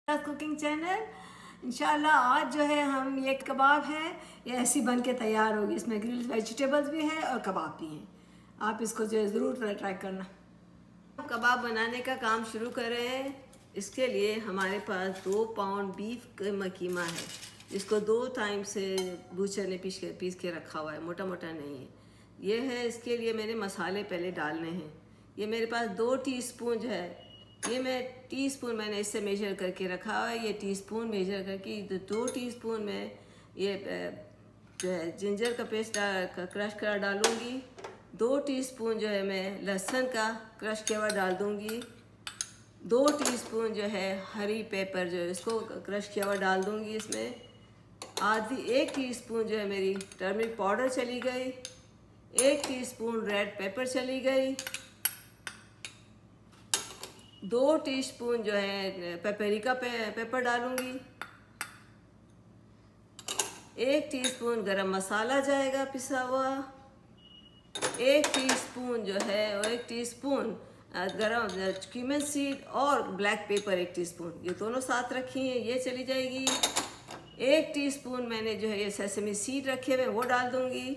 Cooking channel. इंशाल्लाह आज जो है हम ये कबाब है ये ऐसी बन के तैयार होगी। इसमें ग्रिल्ड वेजिटेबल्स भी हैं और कबाब भी हैं। आप इसको जो है ज़रूर ट्राई करना। हम कबाब बनाने का काम शुरू कर रहे हैं। इसके लिए हमारे पास 2 पाउंड बीफ का कीमा है, जिसको 2 टाइम से बूचर ने पीस के रखा हुआ है, मोटा मोटा नहीं है। ये है, इसके लिए मैंने मसाले पहले डालने हैं। ये मेरे पास 2 टीस्पून जो है, ये मैं टीस्पून मैंने इससे मेजर करके रखा हुआ है। ये टीस्पून मेजर करके 2 टीस्पून में ये जो है जिंजर का पेस्ट क्रश करा डालूँगी। 2 टीस्पून जो है मैं लहसुन का क्रश किया हुआ डाल दूँगी। 2 टीस्पून जो है हरी पेपर जो है इसको क्रश किया हुआ डाल दूँगी। इसमें 1 टीस्पून जो है मेरी टर्मरिक पाउडर चली गई। 1 टीस्पून रेड पेपर चली गई। 2 टीस्पून जो है पेपरिका पेपर डालूंगी। 1 टीस्पून गरम मसाला जाएगा पिसा हुआ। 1 टीस्पून जो है और 1 टीस्पून गरम क्यूमिन सीड और ब्लैक पेपर 1 टीस्पून, ये दोनों साथ रखी हैं, ये चली जाएगी। 1 टीस्पून मैंने जो है ये सेसमी सीड रखे हुए वो डाल दूंगी।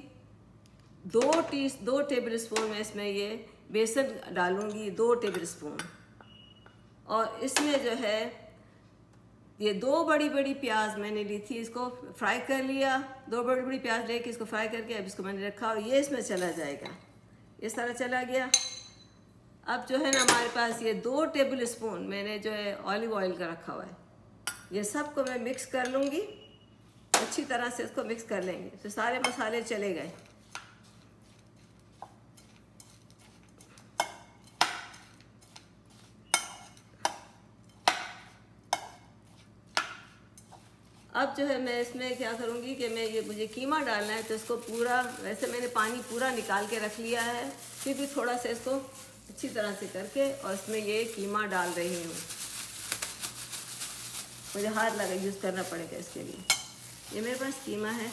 2 टेबल स्पून में इसमें ये बेसन डालूंगी, 2 टेबल स्पून। और इसमें जो है ये 2 बड़ी बड़ी प्याज मैंने ली थी, इसको फ्राई कर लिया। 2 बड़ी बड़ी प्याज लेके इसको फ्राई करके अब इसको मैंने रखा और ये इसमें चला जाएगा। ये सारा चला गया। अब जो है ना हमारे पास ये 2 टेबल स्पून मैंने जो है ऑलिव ऑयल का रखा हुआ है। ये सबको मैं मिक्स कर लूँगी, अच्छी तरह से इसको मिक्स कर लेंगे तो सारे मसाले चले गए। अब जो है मैं इसमें क्या करूँगी कि मैं ये मुझे कीमा डालना है तो इसको पूरा, वैसे मैंने पानी पूरा निकाल के रख लिया है, फिर भी थोड़ा सा इसको अच्छी तरह से करके और इसमें ये कीमा डाल रही हूँ। मुझे हाथ लगा यूज़ करना पड़ेगा इसके लिए। ये मेरे पास कीमा है।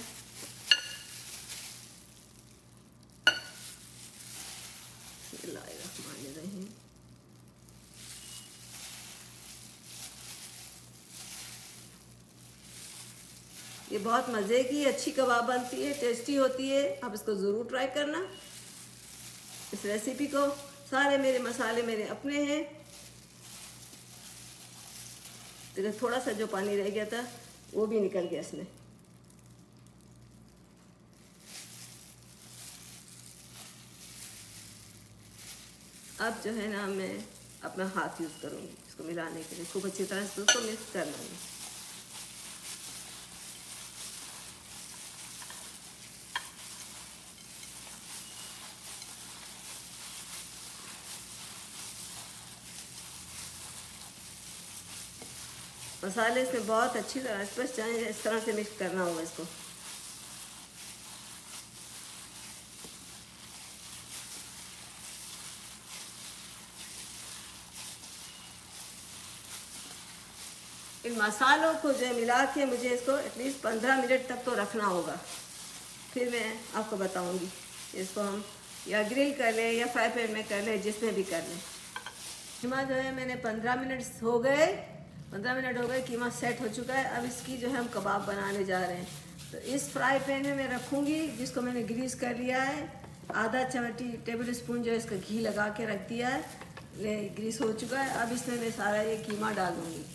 ये बहुत मज़े की अच्छी कबाब बनती है, टेस्टी होती है। आप इसको ज़रूर ट्राई करना। इस रेसिपी को, सारे मेरे मसाले मेरे अपने हैं। तो थोड़ा सा जो पानी रह गया था वो भी निकल गया इसमें। अब जो है ना मैं अपना हाथ यूज़ करूँगी इसको मिलाने के लिए, खूब अच्छी तरह से उसको मिक्स कर लूँगी। मसाले इसमें बहुत अच्छी तरह स्पष्ट जाए, इस तरह से मिक्स करना होगा इसको। इन मसालों को जो मिला के मुझे इसको एटलीस्ट 15 मिनट तक तो रखना होगा। फिर मैं आपको बताऊंगी। इसको हम या ग्रिल कर लें या फ्राई पैन में कर लें, जिसमें भी कर लें। कीमा जो है मैंने 15 मिनट हो गए, 15 मिनट हो गए, कीमा सेट हो चुका है। अब इसकी जो है हम कबाब बनाने जा रहे हैं। तो इस फ्राई पैन में मैं रखूँगी, जिसको मैंने ग्रीस कर लिया है। आधा टेबल स्पून जो है इसका घी लगा के रख दिया है, ये ग्रीस हो चुका है। अब इसमें मैं सारा ये कीमा डाल दूँगी।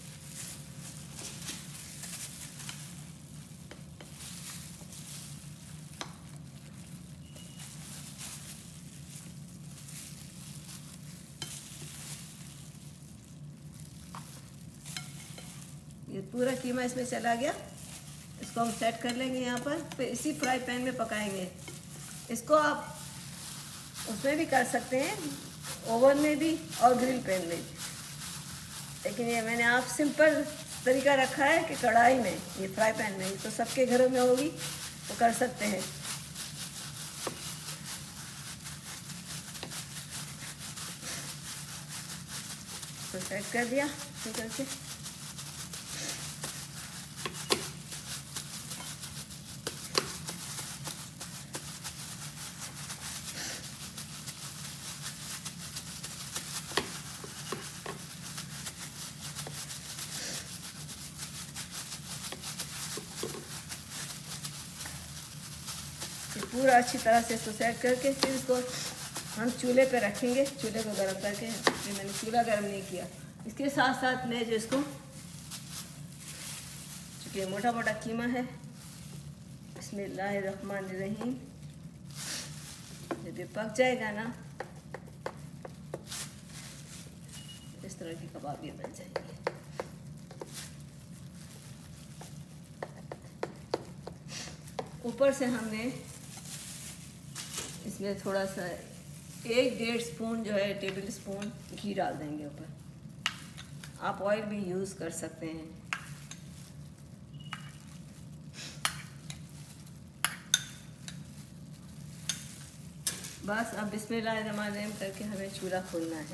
ये पूरा कीमा इसमें चला गया। इसको हम सेट कर लेंगे यहाँ पर। फिर इसी फ्राई पैन में पकाएंगे इसको। आप उसमें भी कर सकते हैं, ओवन में भी और ग्रिल पैन में भी, लेकिन ये मैंने आप सिंपल तरीका रखा है कि कढ़ाई में, ये फ्राई पैन में, तो सबके घरों में होगी तो कर सकते हैं। तो सेट कर दिया करके। पूरा अच्छी तरह से इसको सेट करके फिर इसको हम चूल्हे पे रखेंगे, चूल्हे को गर्म करके। ये मैंने चूल्हा गर्म नहीं किया। इसके साथ साथ मैं जो इसको, चूँकि मोटा मोटा कीमा है, बिस्मिल्लाहिर्रहमानिर्रहीम, जब ये पक जाएगा ना इस तरह की कबाब ये बन जाएंगे। ऊपर से हमने इसमें थोड़ा सा 1-1.5 स्पून जो है, टेबल स्पून घी डाल देंगे ऊपर। आप ऑयल भी यूज़ कर सकते हैं। बस अब बिस्मिल्लाहिर्रहमानिर्रहीम करके हमें चूल्हा खोलना है।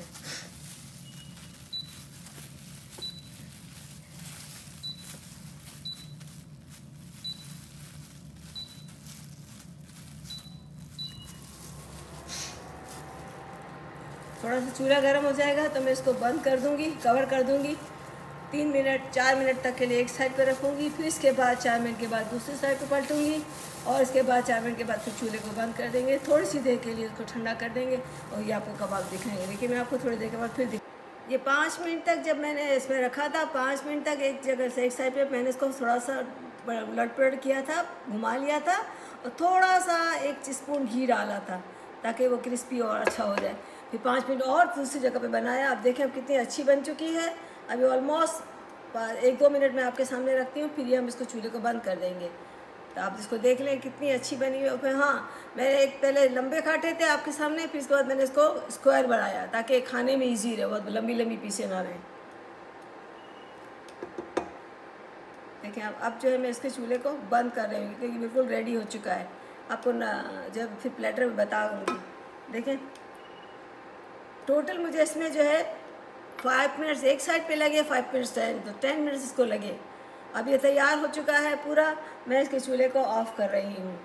थोड़ा सा चूल्हा गर्म हो जाएगा तो मैं इसको बंद कर दूंगी, कवर कर दूंगी। 3 मिनट 4 मिनट तक के लिए एक साइड पे रखूंगी, फिर इसके बाद 4 मिनट के बाद दूसरी साइड पे पलटूंगी और इसके बाद 4 मिनट के बाद फिर चूल्हे को बंद कर देंगे। थोड़ी सी देर के लिए इसको ठंडा कर देंगे और ये आपको कबाब दिखाएंगे। लेकिन मैं आपको थोड़ी देर के बाद फिर ये 5 मिनट तक जब मैंने इसमें रखा था, 5 मिनट तक एक जगह से एक साइड पे मैंने इसको थोड़ा सा उलट पलट किया था, घुमा लिया था और थोड़ा सा 1 स्पून घी डाला था ताकि वो क्रिस्पी और अच्छा हो जाए। फिर 5 मिनट और दूसरी जगह पे बनाया। आप देखें अब कितनी अच्छी बन चुकी है। अभी ऑलमोस्ट 1-2 मिनट मैं आपके सामने रखती हूँ, फिर ये हम इसको चूल्हे को बंद कर देंगे। तो आप इसको देख लें कितनी अच्छी बनी हुई है। फिर हाँ, मैंने एक पहले लंबे काटे थे आपके सामने, फिर इसके बाद मैंने इसको स्क्वायर बनाया ताकि खाने में ईजी रहे, बहुत लंबी लंबी पीसें ना रहें। देखिए अब जो है मैं इसके चूल्हे को बंद कर रही हूँ क्योंकि बिल्कुल रेडी हो चुका है। आपको ना जब फिर प्लेटर में बताऊँगी। देखें टोटल मुझे इसमें जो है 5 मिनट्स एक साइड पे लगे, 5 मिनट्स 10 मिनट्स इसको लगे। अब ये तैयार हो चुका है पूरा। मैं इसके चूल्हे को ऑफ कर रही हूँ।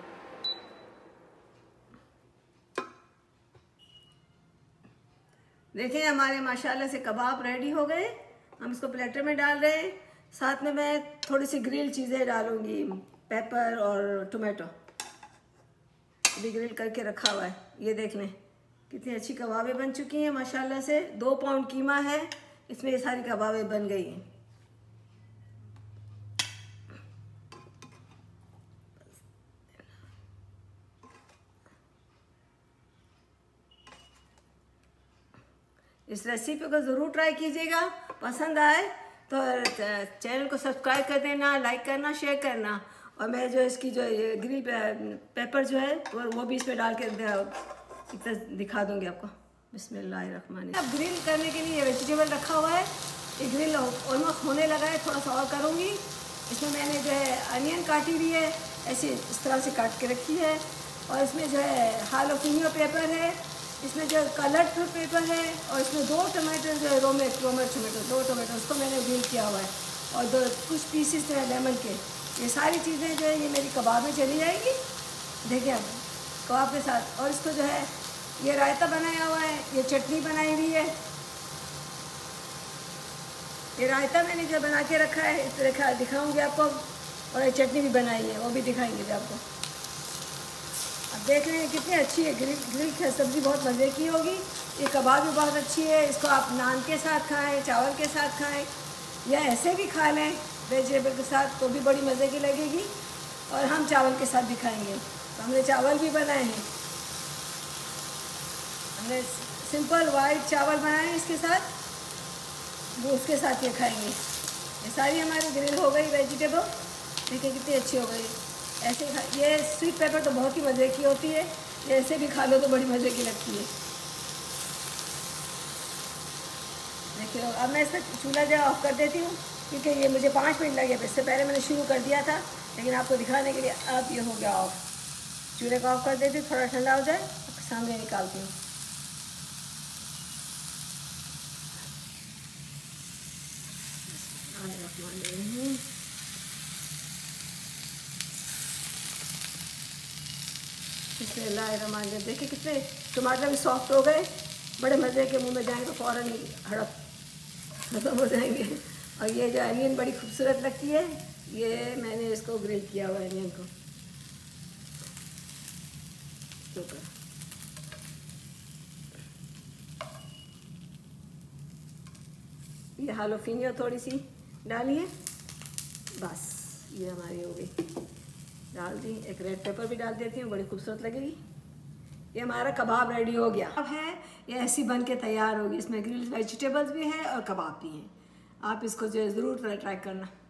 देखिए हमारे माशाल्लाह से कबाब रेडी हो गए। हम इसको प्लेटर में डाल रहे हैं। साथ में मैं थोड़ी सी ग्रिल चीज़ें डालूँगी, पेपर और टोमेटो भी ग्रिल करके रखा हुआ है। ये देख लें कितनी अच्छी कबाबें बन चुकी हैं माशाल्लाह से। 2 पाउंड कीमा है, इसमें ये सारी कबाबें बन गई हैं। इस रेसिपी को ज़रूर ट्राई कीजिएगा। पसंद आए तो चैनल को सब्सक्राइब कर देना, लाइक करना, शेयर करना। और मैं जो इसकी जो ये ग्रिल पेपर जो है वो भी इसमें डाल के दिखा दूंगी आपको। बिस्मिल्लाहिर्रहमानिर्रहीम। अब ग्रिल करने के लिए वेजिटेबल रखा हुआ है। ये ग्रिल ऑलमोस्ट होने लगा है, थोड़ा सा और करूँगी। इसमें मैंने जो है अनियन काटी हुई है, ऐसे इस तरह से काट के रखी है। और इसमें जो है हालोपिनो पेपर है, इसमें जो कलर्ड पेपर है और इसमें 2 टमाटर जो है रोमेट टमाटो 2 टमाटो उसको मैंने ग्रिल किया हुआ है और कुछ पीसेस जो है लेमन के। ये सारी चीज़ें जो है ये मेरी कबाब में चली जाएगी। देखिए अब कबाब के साथ। और इसको जो है ये रायता बनाया हुआ है, ये चटनी बनाई हुई है। ये रायता मैंने जो बना के रखा है इस तरह दिखाऊंगी आपको। और ये चटनी भी बनाई है, वो भी दिखाएंगे भी आपको। अब देख रहे हैं कितनी अच्छी है। ग्रिल सब्ज़ी बहुत मज़े की होगी। ये कबाब भी बहुत अच्छी है। इसको आप नान के साथ खाएं, चावल के साथ खाएं या ऐसे भी खा लें वेजिटेबल के साथ, तो भी बड़ी मज़े की लगेगी। और हम चावल के साथ भी खाएंगे। तो हमने चावल भी बनाए हैं। हमने सिंपल वाइट चावल बनाए हैं इसके साथ, वो उसके साथ ये खाएंगे। ये सारी हमारी ग्रिल हो गई वेजिटेबल। देखिए कितनी अच्छी हो गई। ऐसे ये स्वीट पेपर तो बहुत ही मज़े की होती है। ये ऐसे भी खा लो तो बड़ी मज़े की लगती है। देखिए अब मैं इसका चूल्हा जो ऑफ कर देती हूँ क्योंकि ये मुझे 5 मिनट लगे। इससे पहले मैंने शुरू कर दिया था, लेकिन आपको दिखाने के लिए अब ये हो गया ऑफ। चूल्हे को ऑफ कर देती हूँ, थोड़ा ठंडा हो जाए सामने निकालती हूँ। बिस्मिल्लाहिर्रहमानिर्रहीम। देखिए कितने टमाटर भी सॉफ्ट हो गए, बड़े मज़े के। मुंह में जाएंगे तो फ़ौरन ही हड़प खत्म हो जाएंगे। और ये जो अनियन बड़ी खूबसूरत लगती है, ये मैंने इसको ग्रिल किया हुआ है अनियन को। इसके ऊपर। ये हालोफिनियो थोड़ी सी डालिए, बस ये हमारी हो गई। डाल दी, एक रेड पेपर भी डाल देती हूँ, बड़ी खूबसूरत लगेगी। ये हमारा कबाब रेडी हो गया। अब है ये ऐसी बन के तैयार होगी। इसमें ग्रिल्ड वेजिटेबल्स भी है और कबाब भी हैं। आप इसको जो है ज़रूर ट्राई करना।